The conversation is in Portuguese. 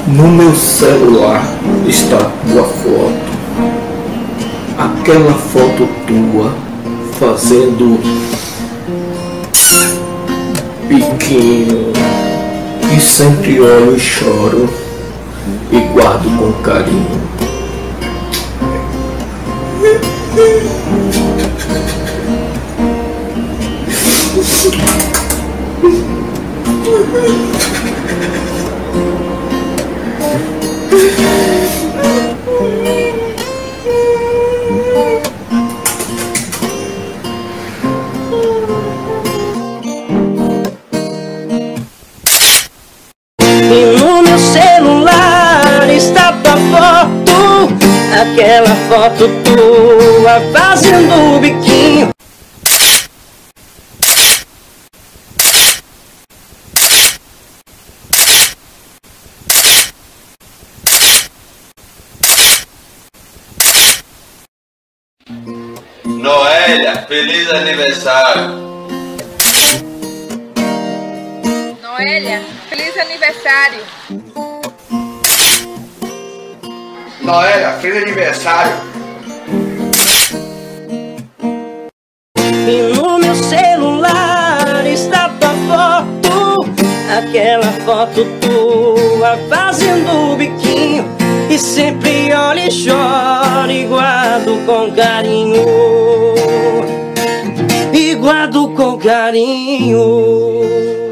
No meu celular está tua foto, aquela foto tua fazendo biquinho, e sempre olho e choro e guardo com carinho. E no meu celular está tua foto, aquela foto tua fazendo biquinho. Noélia, feliz aniversário! Noélia, feliz aniversário! Noélia, feliz aniversário! E no meu celular está tua foto, aquela foto tua fazendo biquinho. E sempre olho e choro e guardo com carinho, e guardo com carinho.